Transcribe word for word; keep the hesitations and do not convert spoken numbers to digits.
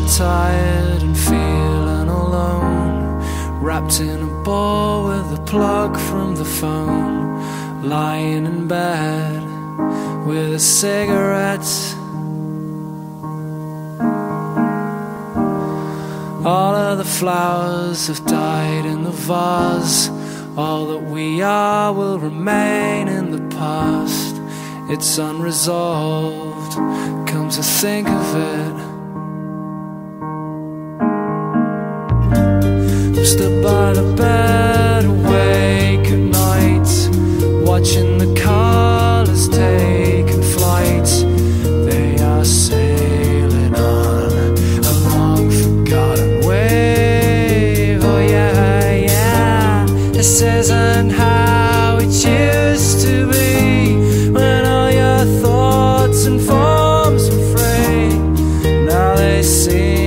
tired and feeling alone, wrapped in a ball with a plug from the phone, lying in bed with a cigarette. All of the flowers have died in the vase. All that we are will remain in the past. It's unresolved, come to think of it. I'm stood by the bed, awake at night, watching the colours taking flight. They are sailing on a long forgotten wave. Oh yeah, yeah. This isn't how it used to be, when all your thoughts and forms were free. Now they seem